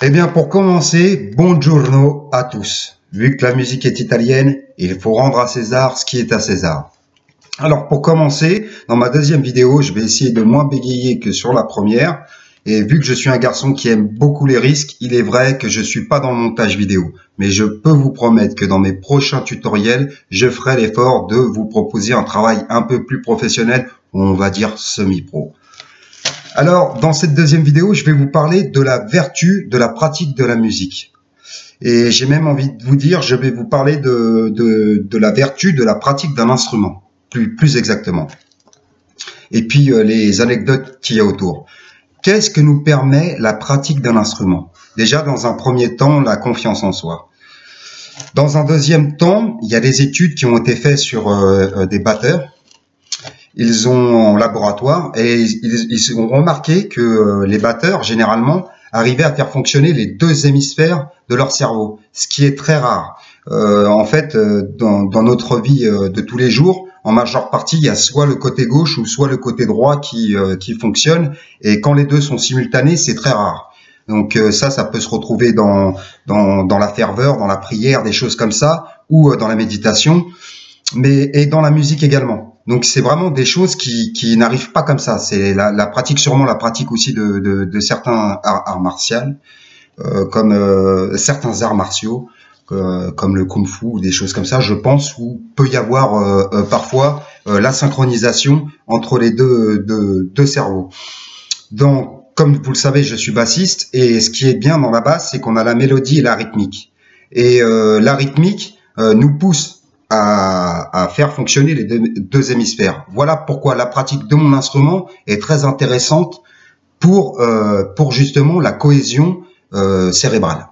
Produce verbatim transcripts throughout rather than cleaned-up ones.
Eh bien, pour commencer, buongiorno à tous. Vu que la musique est italienne, il faut rendre à César ce qui est à César. Alors, pour commencer, dans ma deuxième vidéo, je vais essayer de moins bégayer que sur la première. Et vu que je suis un garçon qui aime beaucoup les risques, il est vrai que je suis pas dans le montage vidéo. Mais je peux vous promettre que dans mes prochains tutoriels, je ferai l'effort de vous proposer un travail un peu plus professionnel, on va dire semi-pro. Alors, dans cette deuxième vidéo, je vais vous parler de la vertu de la pratique de la musique. Et j'ai même envie de vous dire, je vais vous parler de, de, de la vertu de la pratique d'un instrument, plus, plus exactement. Et puis, euh, les anecdotes qu'il y a autour. Qu'est-ce que nous permet la pratique d'un instrument? Déjà, dans un premier temps, la confiance en soi. Dans un deuxième temps, il y a des études qui ont été faites sur euh, des batteurs. Ils ont en laboratoire et ils, ils ont remarqué que euh, les batteurs, généralement, arrivaient à faire fonctionner les deux hémisphères de leur cerveau, ce qui est très rare. Euh, en fait, euh, dans, dans notre vie euh, de tous les jours, en majeure partie, il y a soit le côté gauche ou soit le côté droit qui, euh, qui fonctionne. Et quand les deux sont simultanés, c'est très rare. Donc euh, ça, ça peut se retrouver dans, dans, dans la ferveur, dans la prière, des choses comme ça, ou euh, dans la méditation, mais et dans la musique également. Donc c'est vraiment des choses qui, qui n'arrivent pas comme ça. C'est la, la pratique, sûrement la pratique aussi de, de, de certains arts, arts martiaux, euh, comme euh, certains arts martiaux, euh, comme le kung-fu ou des choses comme ça, je pense, où peut y avoir euh, euh, parfois euh, la synchronisation entre les deux, deux, deux cerveaux. Donc, comme vous le savez, je suis bassiste, et ce qui est bien dans la basse, c'est qu'on a la mélodie et la rythmique. Et euh, la rythmique euh, nous pousse À, à faire fonctionner les deux, deux hémisphères. Voilà pourquoi la pratique de mon instrument est très intéressante pour, euh, pour justement la cohésion euh, cérébrale.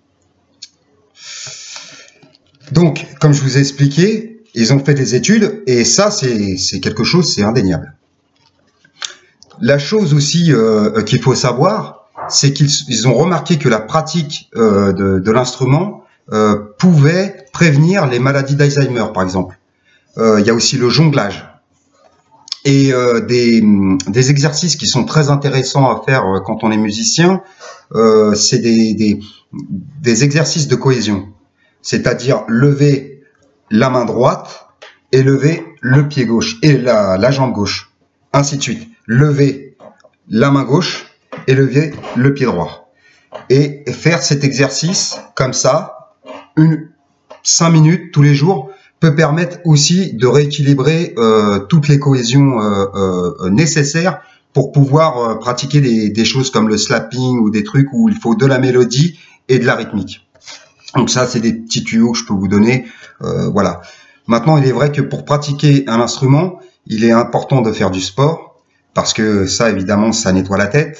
Donc, comme je vous ai expliqué, ils ont fait des études et ça, c'est quelque chose, c'est indéniable. La chose aussi euh, qu'il faut savoir, c'est qu'ils ils ont remarqué que la pratique euh, de, de l'instrument Euh, pouvait prévenir les maladies d'Alzheimer, par exemple. Euh, il y a aussi le jonglage. Et euh, des, des exercices qui sont très intéressants à faire euh, quand on est musicien, euh, c'est des, des, des exercices de cohésion. C'est-à-dire lever la main droite et lever le pied gauche et la, la jambe gauche. Ainsi de suite. Lever la main gauche et lever le pied droit. Et faire cet exercice comme ça, une cinq minutes tous les jours, peut permettre aussi de rééquilibrer euh, toutes les cohésions euh, euh, nécessaires pour pouvoir euh, pratiquer des, des choses comme le slapping ou des trucs où il faut de la mélodie et de la rythmique. Donc ça, c'est des petits tuyaux que je peux vous donner. Euh, voilà. Maintenant, il est vrai que pour pratiquer un instrument, il est important de faire du sport parce que ça, évidemment, ça nettoie la tête.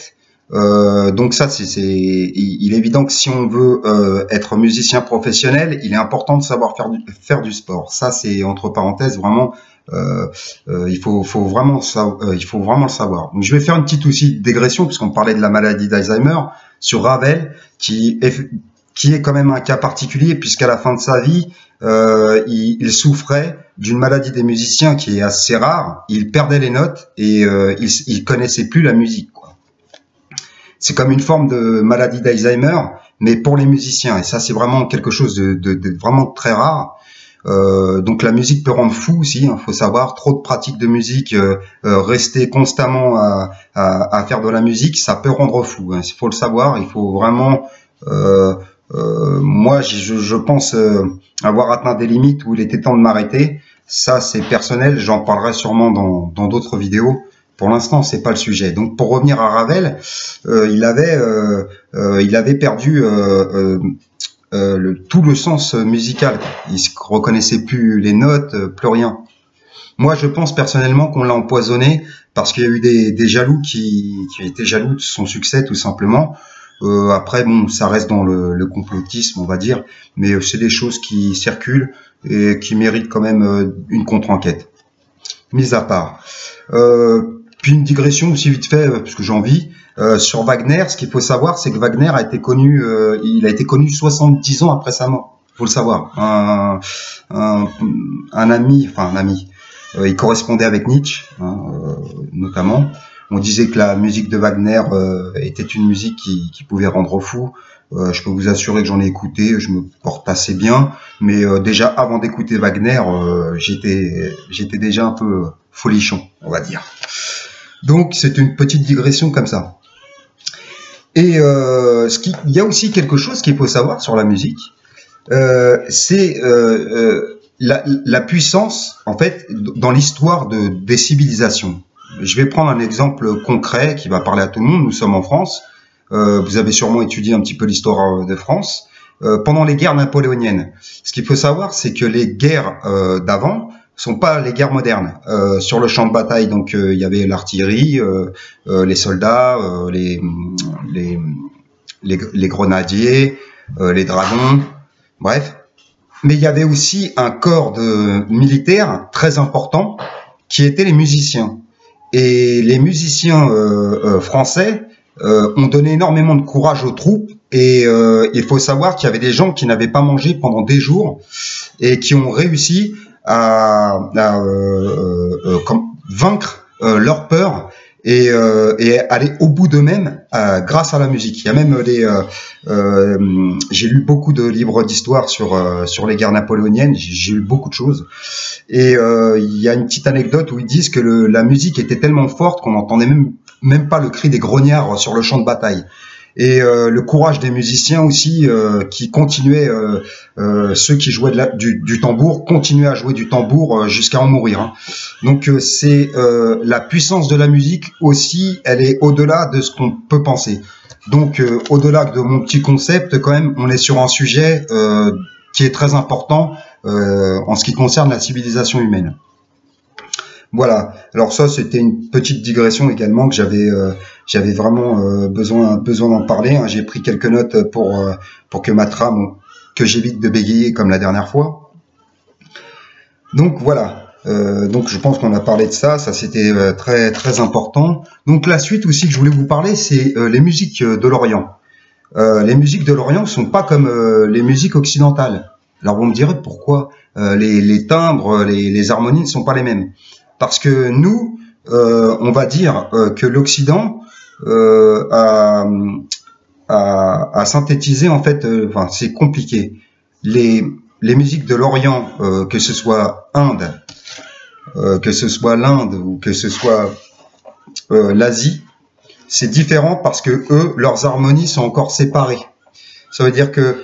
Euh, donc ça, c'est, c'est, il est évident que si on veut euh, être musicien professionnel, il est important de savoir faire du, faire du sport. Ça, c'est entre parenthèses vraiment, euh, euh, il faut, faut vraiment, euh, il faut vraiment le savoir. Donc, je vais faire une petite aussi dégression puisqu'on parlait de la maladie d'Alzheimer sur Ravel, qui est, qui est quand même un cas particulier puisqu'à la fin de sa vie, euh, il, il souffrait d'une maladie des musiciens qui est assez rare. Il perdait les notes et euh, il, il connaissait plus la musique, quoi. C'est comme une forme de maladie d'Alzheimer, mais pour les musiciens. Et ça, c'est vraiment quelque chose de, de, de vraiment très rare. Euh, donc la musique peut rendre fou aussi, il hein, faut savoir. Trop de pratiques de musique, euh, euh, rester constamment à, à, à faire de la musique, ça peut rendre fou. Il hein, faut le savoir, il faut vraiment... Euh, euh, moi, je, je pense euh, avoir atteint des limites où il était temps de m'arrêter. Ça, c'est personnel, j'en parlerai sûrement dans dans d'autres vidéos. Pour l'instant, c'est pas le sujet. Donc, pour revenir à Ravel, euh, il avait, euh, euh, il avait perdu euh, euh, euh, le, tout le sens musical. Il ne reconnaissait plus les notes, euh, plus rien. Moi, je pense personnellement qu'on l'a empoisonné parce qu'il y a eu des, des jaloux qui, qui étaient jaloux de son succès, tout simplement. Euh, après, bon, ça reste dans le, le complotisme, on va dire, mais c'est des choses qui circulent et qui méritent quand même euh, une contre-enquête. Mis à part. Euh, Puis une digression aussi vite fait, parce que j'ai envie, euh, sur Wagner. Ce qu'il faut savoir, c'est que Wagner a été connu, euh, il a été connu soixante-dix ans après sa mort. Faut le savoir. Un, un, un ami, enfin un ami, euh, il correspondait avec Nietzsche, hein, euh, notamment. On disait que la musique de Wagner euh, était une musique qui, qui pouvait rendre fou. Euh, je peux vous assurer que j'en ai écouté, je me porte assez bien, mais euh, déjà avant d'écouter Wagner, euh, j'étais j'étais déjà un peu folichon, on va dire. Donc c'est une petite digression comme ça. Et euh, ce qui, il y a aussi quelque chose qu'il faut savoir sur la musique, euh, c'est euh, euh, la, la puissance, en fait, dans l'histoire de, des civilisations. Je vais prendre un exemple concret qui va parler à tout le monde. Nous sommes en France. Euh, vous avez sûrement étudié un petit peu l'histoire de France. Euh, pendant les guerres napoléoniennes, ce qu'il faut savoir, c'est que les guerres euh, d'avant sont pas les guerres modernes. Euh, sur le champ de bataille, donc il euh, y avait l'artillerie, euh, euh, les soldats, euh, les, les, les, les grenadiers, euh, les dragons, bref. Mais il y avait aussi un corps de militaires très important qui étaient les musiciens. Et les musiciens euh, euh, français euh, ont donné énormément de courage aux troupes. Et euh, il faut savoir qu'il y avait des gens qui n'avaient pas mangé pendant des jours et qui ont réussi à, à euh, euh, comme, vaincre euh, leur peur et, euh, et aller au bout d'eux-mêmes euh, grâce à la musique. Il y a même des, euh, euh, j'ai lu beaucoup de livres d'histoire sur euh, sur les guerres napoléoniennes. J'ai lu beaucoup de choses et euh, il y a une petite anecdote où ils disent que le, la musique était tellement forte qu'on n'entendait même même pas le cri des grognards sur le champ de bataille. Et euh, le courage des musiciens aussi, euh, qui continuaient, euh, euh, ceux qui jouaient de la, du, du tambour, continuaient à jouer du tambour euh, jusqu'à en mourir. Hein. Donc euh, c'est euh, la puissance de la musique aussi, elle est au-delà de ce qu'on peut penser. Donc euh, au-delà de mon petit concept, quand même, on est sur un sujet euh, qui est très important euh, en ce qui concerne la civilisation humaine. Voilà. Alors ça, c'était une petite digression également que j'avais euh, j'avais vraiment euh, besoin besoin d'en parler. Hein. J'ai pris quelques notes pour euh, pour que ma trame, que j'évite de bégayer comme la dernière fois. Donc voilà. Euh, donc je pense qu'on a parlé de ça. Ça c'était euh, très très important. Donc la suite aussi que je voulais vous parler, c'est euh, les musiques de l'Orient. Euh, les musiques de l'Orient sont pas comme euh, les musiques occidentales. Alors vous me direz pourquoi euh, les, les timbres, les, les harmonies ne sont pas les mêmes. Parce que nous, euh, on va dire euh, que l'Occident euh, a, a, a synthétisé, en fait, euh, enfin, c'est compliqué. Les, les musiques de l'Orient, euh, que ce soit Inde, euh, que ce soit l'Inde ou que ce soit euh, l'Asie, c'est différent parce que eux, leurs harmonies sont encore séparées. Ça veut dire que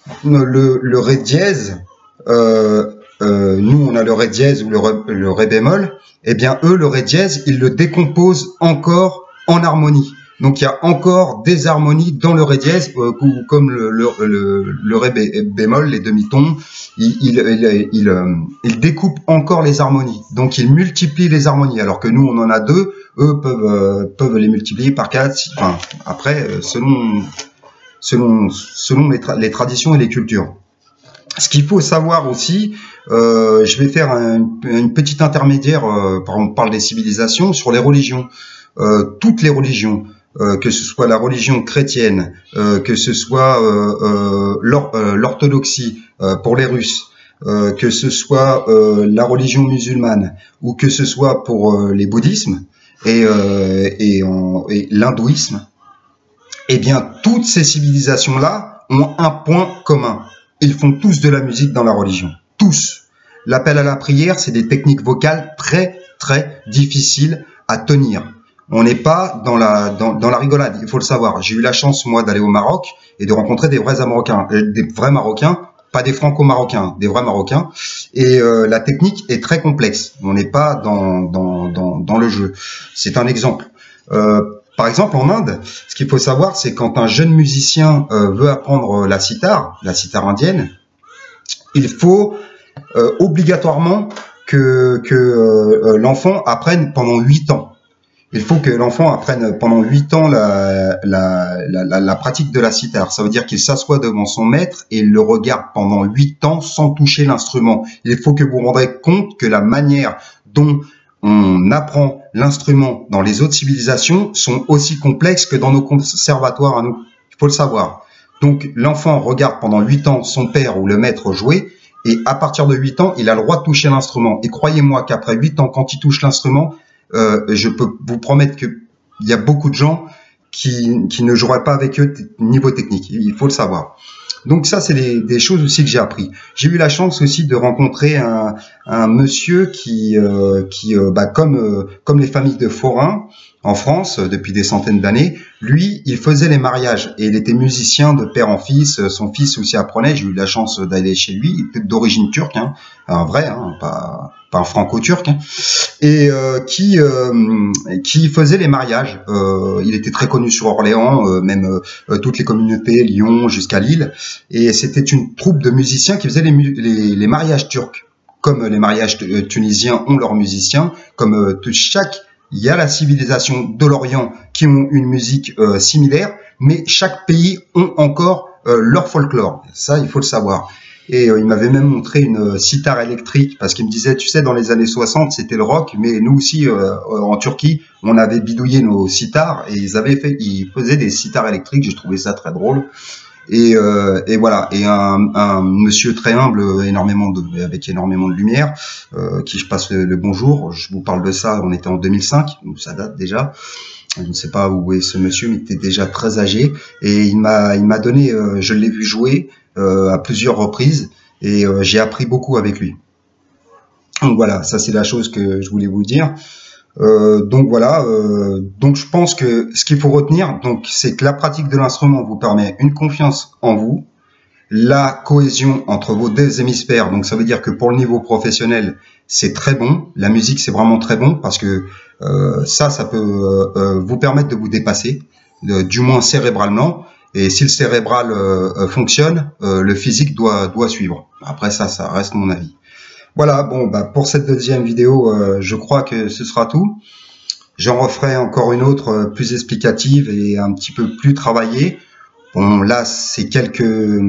le, le ré dièse, euh, Euh, nous, on a le ré dièse ou le ré, le ré bémol. Eh bien, eux, le ré dièse, ils le décomposent encore en harmonie. Donc, il y a encore des harmonies dans le ré dièse, euh, comme le, le, le, le ré bémol, les demi-tons. Ils il, il, il, il découpent encore les harmonies. Donc, ils multiplient les harmonies. Alors que nous, on en a deux. Eux peuvent, euh, peuvent les multiplier par quatre. Six, enfin, après, selon, selon, selon les, tra les traditions et les cultures. Ce qu'il faut savoir aussi, euh, je vais faire un, une petite intermédiaire, euh, par exemple, on parle des civilisations, sur les religions. Euh, toutes les religions, euh, que ce soit la religion chrétienne, euh, que ce soit euh, euh, l'orthodoxie euh, pour les Russes, euh, que ce soit euh, la religion musulmane, ou que ce soit pour euh, les bouddhismes et, euh, et, et l'hindouisme, eh bien, toutes ces civilisations-là ont un point commun. Ils font tous de la musique dans la religion. Tous. L'appel à la prière, c'est des techniques vocales très, très difficiles à tenir. On n'est pas dans la, dans, dans la rigolade, il faut le savoir. J'ai eu la chance, moi, d'aller au Maroc et de rencontrer des vrais Marocains, des vrais Marocains, pas des Franco-Marocains, des vrais Marocains. Et euh, la technique est très complexe. On n'est pas dans, dans, dans, dans le jeu. C'est un exemple. Euh, Par exemple, en Inde, ce qu'il faut savoir, c'est quand un jeune musicien euh, veut apprendre la sitar, la sitar indienne, il faut euh, obligatoirement que, que euh, l'enfant apprenne pendant huit ans. Il faut que l'enfant apprenne pendant huit ans la, la, la, la, la pratique de la sitar. Ça veut dire qu'il s'assoit devant son maître et il le regarde pendant huit ans sans toucher l'instrument. Il faut que vous vous rendrez compte que la manière dont on apprend l'instrument dans les autres civilisations sont aussi complexes que dans nos conservatoires à nous. Il faut le savoir. Donc, l'enfant regarde pendant huit ans son père ou le maître jouer, et à partir de huit ans, il a le droit de toucher l'instrument. Et croyez-moi qu'après huit ans, quand il touche l'instrument, euh, je peux vous promettre que il y a beaucoup de gens qui, qui ne joueraient pas avec eux niveau technique. Il faut le savoir. Donc ça, c'est des, des choses aussi que j'ai appris. J'ai eu la chance aussi de rencontrer un, un monsieur qui, euh, qui euh, bah, comme, euh, comme les familles de forains en France euh, depuis des centaines d'années, lui, il faisait les mariages et il était musicien de père en fils. Son fils aussi apprenait. J'ai eu la chance d'aller chez lui. Il était d'origine turque, hein, un vrai, hein, pas, pas un franco-turc, hein, et euh, qui, euh, qui faisait les mariages. Euh, il était très connu sur Orléans, euh, même euh, toutes les communautés, Lyon jusqu'à Lille. Et c'était une troupe de musiciens qui faisaient les, les, les mariages turcs. Comme les mariages tunisiens ont leurs musiciens, comme euh, chaque, il y a la civilisation de l'Orient qui ont une musique euh, similaire, mais chaque pays ont encore euh, leur folklore. Ça, il faut le savoir. Et euh, il m'avait même montré une euh, sitar électrique, parce qu'il me disait, tu sais, dans les années soixante, c'était le rock, mais nous aussi, euh, en Turquie, on avait bidouillé nos sitars, et ils avaient fait, ils faisaient des sitars électriques. J'ai trouvé ça très drôle. Et, euh, et voilà, et un, un monsieur très humble, énormément de, avec énormément de lumière, euh, qui je passe le, le bonjour. Je vous parle de ça, on était en deux mille cinq, donc ça date déjà. Je ne sais pas où est ce monsieur, mais il était déjà très âgé. Et il m'a, il m'a donné, euh, je l'ai vu jouer euh, à plusieurs reprises, et euh, j'ai appris beaucoup avec lui. Donc voilà, ça c'est la chose que je voulais vous dire. Euh, donc voilà, euh, donc je pense que ce qu'il faut retenir, donc c'est que la pratique de l'instrument vous permet une confiance en vous, la cohésion entre vos deux hémisphères. Donc ça veut dire que pour le niveau professionnel, c'est très bon. La musique, c'est vraiment très bon parce que euh, ça, ça peut euh, vous permettre de vous dépasser, de, du moins cérébralement. Et si le cérébral euh, fonctionne, euh, le physique doit doit suivre. Après ça, ça reste mon avis. Voilà, bon, bah pour cette deuxième vidéo, euh, je crois que ce sera tout. J'en referai encore une autre euh, plus explicative et un petit peu plus travaillée. Bon, là, c'est quelques,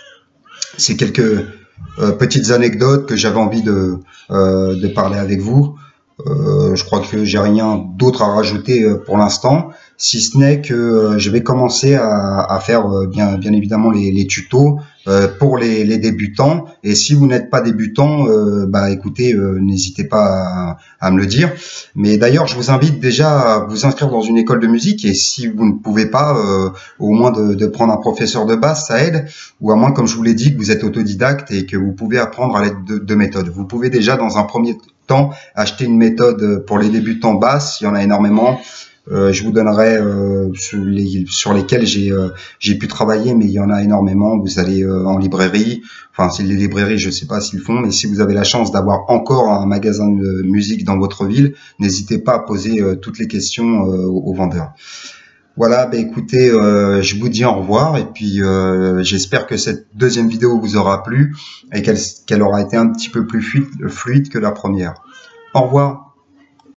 c'est quelques euh, petites anecdotes que j'avais envie de, euh, de parler avec vous. Euh, je crois que j'ai rien d'autre à rajouter euh, pour l'instant, si ce n'est que euh, je vais commencer à, à faire euh, bien, bien évidemment les, les tutos euh, pour les, les débutants. Et si vous n'êtes pas débutant, euh, bah écoutez, euh, n'hésitez pas à, à me le dire. Mais d'ailleurs, je vous invite déjà à vous inscrire dans une école de musique. Et si vous ne pouvez pas, euh, au moins de, de prendre un professeur de basse, ça aide. Ou à moins, comme je vous l'ai dit, que vous êtes autodidacte et que vous pouvez apprendre à l'aide de, de méthodes. Vous pouvez déjà dans un premier temps acheter une méthode pour les débutants basse, il y en a énormément. Euh, je vous donnerai euh, sur, les, sur lesquels j'ai euh, j'ai pu travailler, mais il y en a énormément. Vous allez euh, en librairie, enfin c'est les librairies, je sais pas s'ils font, mais si vous avez la chance d'avoir encore un magasin de musique dans votre ville, n'hésitez pas à poser euh, toutes les questions euh, aux, aux vendeurs. Voilà, bah écoutez, euh, je vous dis au revoir et puis euh, j'espère que cette deuxième vidéo vous aura plu et qu'elle qu'elle aura été un petit peu plus fluide, fluide que la première. Au revoir.